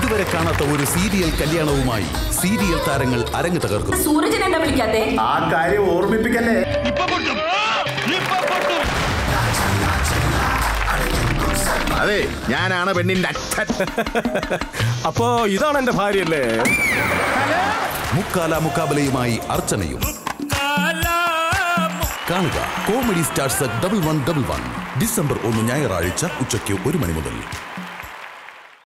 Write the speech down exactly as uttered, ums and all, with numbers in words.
ഇതുവരെ കാണാത്ത ഒരു സീരിയൽ കല്യാണവുമായി സീരിയൽ താരങ്ങൾ അരങ്ങ് തകർക്കും. സൂരജൻ എന്താ വിളിക്കാത്തെ? ആ കാര്യം ഓർമ്മിപ്പിക്കല്ലേ. അതെ, ഞാനാണ് പെണ്ണിന്റെ അച്ഛൻ. അപ്പോ ഇതാണ് എന്റെ ഭാര്യയല്ലേ? മുക്കാല മുക്കാബലയുമായി അർച്ചനയും കാണുക comedy stars double one double one December ഒന്ന് ഞായറാഴ്ച ഉച്ചയ്ക്ക് ഒരു മണി മുതൽ.